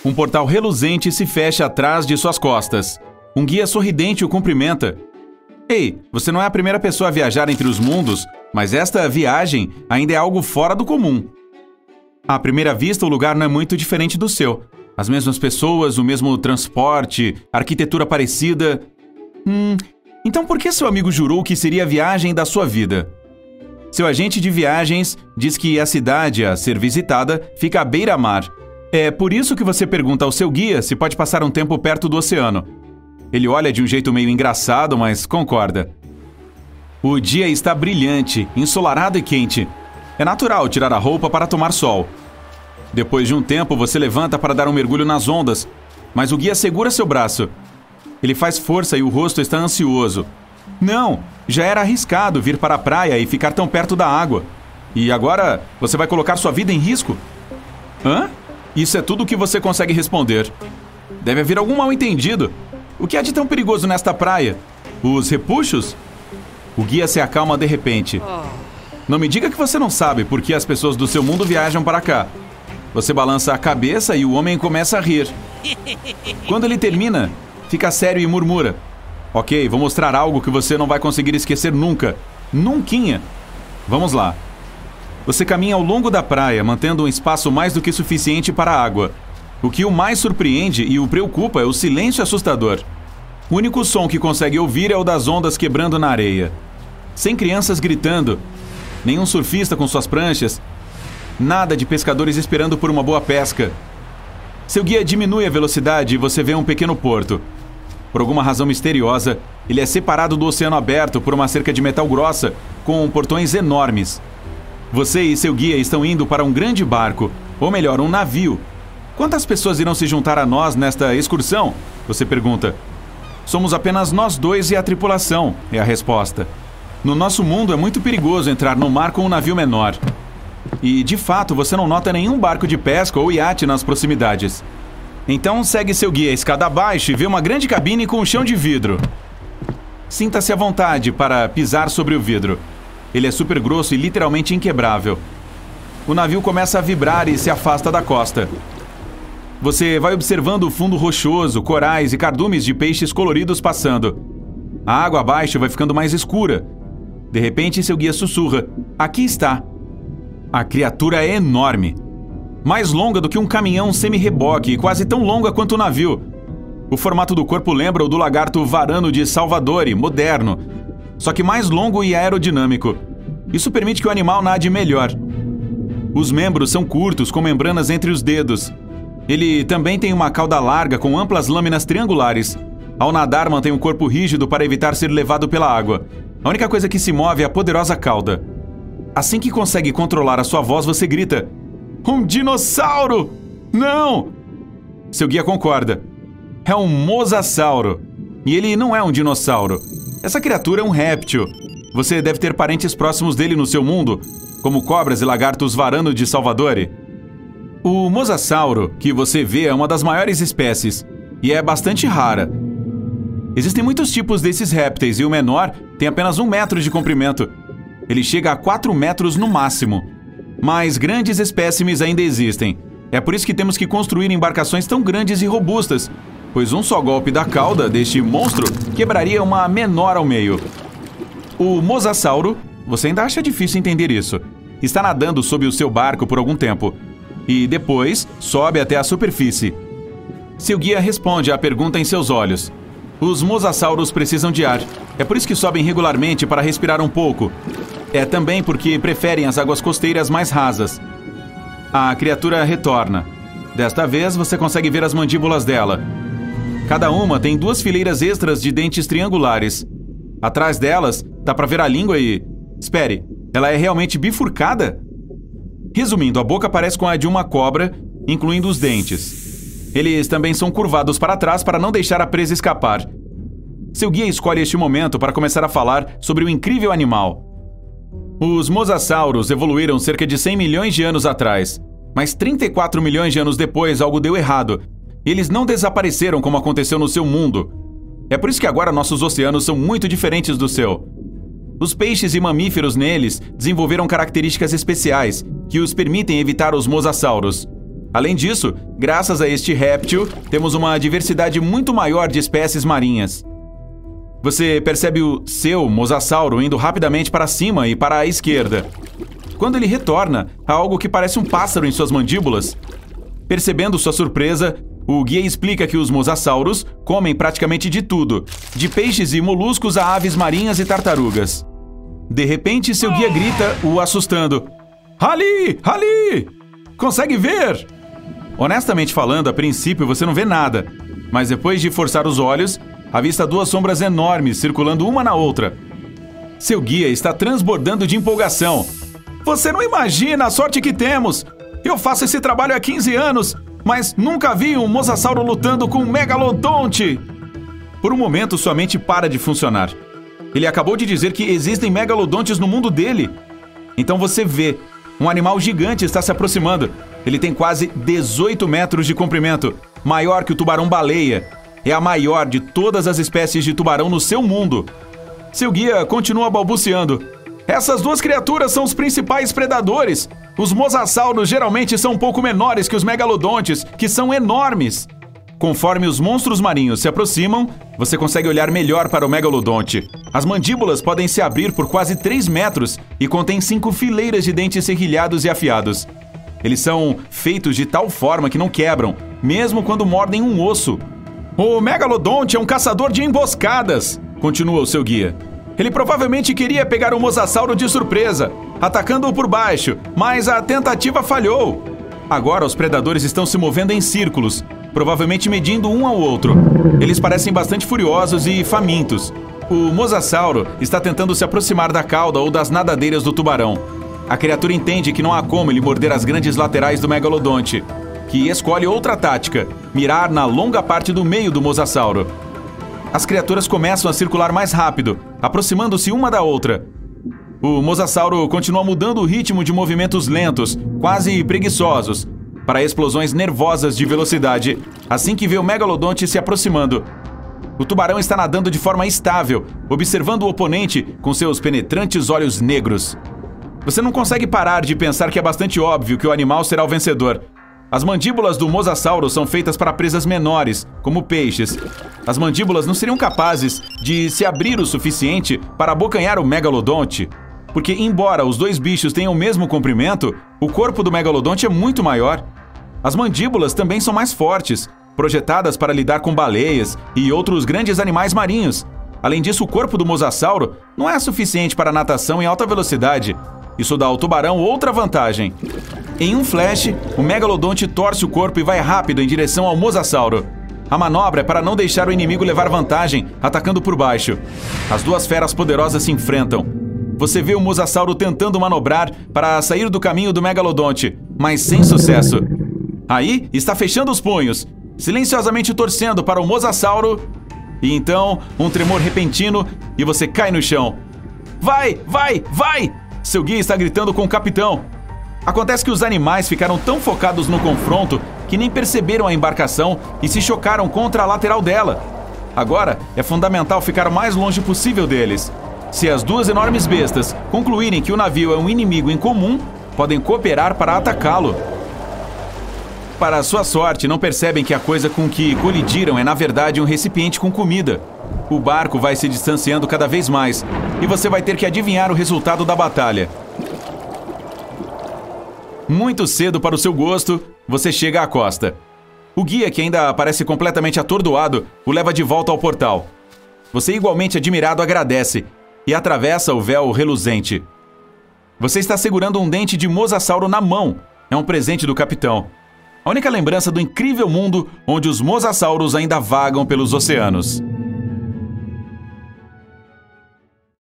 Um portal reluzente se fecha atrás de suas costas. Um guia sorridente o cumprimenta. Ei, você não é a primeira pessoa a viajar entre os mundos, mas esta viagem ainda é algo fora do comum. À primeira vista, o lugar não é muito diferente do seu. As mesmas pessoas, o mesmo transporte, arquitetura parecida. Então por que seu amigo jurou que seria a viagem da sua vida? Seu agente de viagens diz que a cidade a ser visitada fica à beira-mar. É por isso que você pergunta ao seu guia se pode passar um tempo perto do oceano. Ele olha de um jeito meio engraçado, mas concorda. O dia está brilhante, ensolarado e quente. É natural tirar a roupa para tomar sol. Depois de um tempo, você levanta para dar um mergulho nas ondas, mas o guia segura seu braço. Ele faz força e o rosto está ansioso. Não, já era arriscado vir para a praia e ficar tão perto da água. E agora, você vai colocar sua vida em risco? Hã? Isso é tudo o que você consegue responder. Deve haver algum mal-entendido. O que há de tão perigoso nesta praia? Os repuxos? O guia se acalma de repente. Não me diga que você não sabe por que as pessoas do seu mundo viajam para cá. Você balança a cabeça e o homem começa a rir. Quando ele termina, fica sério e murmura. Ok, vou mostrar algo que você não vai conseguir esquecer nunca. Nunquinha. Vamos lá. Você caminha ao longo da praia, mantendo um espaço mais do que suficiente para a água. O que o mais surpreende e o preocupa é o silêncio assustador. O único som que consegue ouvir é o das ondas quebrando na areia. Sem crianças gritando, nenhum surfista com suas pranchas, nada de pescadores esperando por uma boa pesca. Seu guia diminui a velocidade e você vê um pequeno porto. Por alguma razão misteriosa, ele é separado do oceano aberto por uma cerca de metal grossa com portões enormes. Você e seu guia estão indo para um grande barco, ou melhor, um navio. Quantas pessoas irão se juntar a nós nesta excursão? Você pergunta. Somos apenas nós dois e a tripulação, é a resposta. No nosso mundo é muito perigoso entrar no mar com um navio menor. E, de fato, você não nota nenhum barco de pesca ou iate nas proximidades. Então segue seu guia escada abaixo e vê uma grande cabine com um chão de vidro. Sinta-se à vontade para pisar sobre o vidro. Ele é super grosso e literalmente inquebrável. O navio começa a vibrar e se afasta da costa. Você vai observando o fundo rochoso, corais e cardumes de peixes coloridos passando. A água abaixo vai ficando mais escura. De repente, seu guia sussurra. Aqui está. A criatura é enorme. Mais longa do que um caminhão semi-reboque e quase tão longa quanto o navio. O formato do corpo lembra o do lagarto varano de Salvadori, moderno. Só que mais longo e aerodinâmico. Isso permite que o animal nade melhor. Os membros são curtos, com membranas entre os dedos. Ele também tem uma cauda larga com amplas lâminas triangulares. Ao nadar, mantém o corpo rígido para evitar ser levado pela água. A única coisa que se move é a poderosa cauda. Assim que consegue controlar a sua voz, você grita: um dinossauro! Não! Seu guia concorda. É um mosasauro. E ele não é um dinossauro. Essa criatura é um réptil. Você deve ter parentes próximos dele no seu mundo, como cobras e lagartos varano de Salvadori. O mosasauro que você vê é uma das maiores espécies, e é bastante rara. Existem muitos tipos desses répteis, e o menor tem apenas 1 metro de comprimento. Ele chega a 4 metros no máximo. Mas grandes espécimes ainda existem. É por isso que temos que construir embarcações tão grandes e robustas, pois um só golpe da cauda deste monstro quebraria uma menor ao meio. O mosasauro, você ainda acha difícil entender isso, está nadando sob o seu barco por algum tempo. E depois sobe até a superfície. Seu guia responde à pergunta em seus olhos. Os mosasauros precisam de ar. É por isso que sobem regularmente para respirar um pouco. É também porque preferem as águas costeiras mais rasas. A criatura retorna. Desta vez você consegue ver as mandíbulas dela. Cada uma tem 2 fileiras extras de dentes triangulares. Atrás delas, dá para ver a língua e... Espere, ela é realmente bifurcada? Resumindo, a boca parece com a de uma cobra, incluindo os dentes. Eles também são curvados para trás para não deixar a presa escapar. Seu guia escolhe este momento para começar a falar sobre o incrível animal. Os mosasauros evoluíram cerca de 100 milhões de anos atrás, mas 34 milhões de anos depois algo deu errado. Eles não desapareceram como aconteceu no seu mundo. É por isso que agora nossos oceanos são muito diferentes do seu. Os peixes e mamíferos neles desenvolveram características especiais que os permitem evitar os mosasauros. Além disso, graças a este réptil, temos uma diversidade muito maior de espécies marinhas. Você percebe o seu mosassauro indo rapidamente para cima e para a esquerda. Quando ele retorna, há algo que parece um pássaro em suas mandíbulas. Percebendo sua surpresa, o guia explica que os mosassauros comem praticamente de tudo, de peixes e moluscos a aves marinhas e tartarugas. De repente, seu guia grita, o assustando. Ali! Ali! Consegue ver? Honestamente falando, a princípio você não vê nada, mas depois de forçar os olhos, avista duas sombras enormes circulando uma na outra. Seu guia está transbordando de empolgação. Você não imagina a sorte que temos! Eu faço esse trabalho há 15 anos, mas nunca vi um mosassauro lutando com um megalodonte! Por um momento, sua mente para de funcionar. Ele acabou de dizer que existem megalodontes no mundo dele. Então você vê, um animal gigante está se aproximando. Ele tem quase 18 metros de comprimento, maior que o tubarão-baleia. É a maior de todas as espécies de tubarão no seu mundo. Seu guia continua balbuciando. Essas duas criaturas são os principais predadores. Os mosassauros geralmente são um pouco menores que os megalodontes, que são enormes. Conforme os monstros marinhos se aproximam, você consegue olhar melhor para o megalodonte. As mandíbulas podem se abrir por quase 3 metros e contêm 5 fileiras de dentes serrilhados e afiados. Eles são feitos de tal forma que não quebram, mesmo quando mordem um osso. O megalodonte é um caçador de emboscadas, continua o seu guia. Ele provavelmente queria pegar o mosassauro de surpresa, atacando-o por baixo, mas a tentativa falhou. Agora os predadores estão se movendo em círculos, provavelmente medindo um ao outro. Eles parecem bastante furiosos e famintos. O mosassauro está tentando se aproximar da cauda ou das nadadeiras do tubarão. A criatura entende que não há como ele morder as grandes laterais do megalodonte, que escolhe outra tática, mirar na longa parte do meio do mosassauro. As criaturas começam a circular mais rápido, aproximando-se uma da outra. O mosassauro continua mudando o ritmo de movimentos lentos, quase preguiçosos, para explosões nervosas de velocidade, assim que vê o megalodonte se aproximando. O tubarão está nadando de forma estável, observando o oponente com seus penetrantes olhos negros. Você não consegue parar de pensar que é bastante óbvio que o animal será o vencedor. As mandíbulas do mosassauro são feitas para presas menores, como peixes. As mandíbulas não seriam capazes de se abrir o suficiente para abocanhar o megalodonte, porque, embora os dois bichos tenham o mesmo comprimento, o corpo do megalodonte é muito maior. As mandíbulas também são mais fortes, projetadas para lidar com baleias e outros grandes animais marinhos. Além disso, o corpo do mosassauro não é suficiente para natação em alta velocidade. Isso dá ao tubarão outra vantagem. Em um flash, o megalodonte torce o corpo e vai rápido em direção ao mosassauro. A manobra é para não deixar o inimigo levar vantagem, atacando por baixo. As duas feras poderosas se enfrentam. Você vê o mosassauro tentando manobrar para sair do caminho do megalodonte, mas sem sucesso. Aí está fechando os punhos, silenciosamente torcendo para o mosassauro. E então, um tremor repentino e você cai no chão. Vai, vai, vai! Seu guia está gritando com o capitão. Acontece que os animais ficaram tão focados no confronto que nem perceberam a embarcação e se chocaram contra a lateral dela. Agora, é fundamental ficar o mais longe possível deles. Se as duas enormes bestas concluírem que o navio é um inimigo em comum, podem cooperar para atacá-lo. Para sua sorte, não percebem que a coisa com que colidiram é na verdade um recipiente com comida. O barco vai se distanciando cada vez mais e você vai ter que adivinhar o resultado da batalha. Muito cedo para o seu gosto, você chega à costa. O guia, que ainda parece completamente atordoado, o leva de volta ao portal. Você, igualmente admirado, agradece e atravessa o véu reluzente. Você está segurando um dente de mosassauro na mão. É um presente do capitão. A única lembrança do incrível mundo onde os mosassauros ainda vagam pelos oceanos.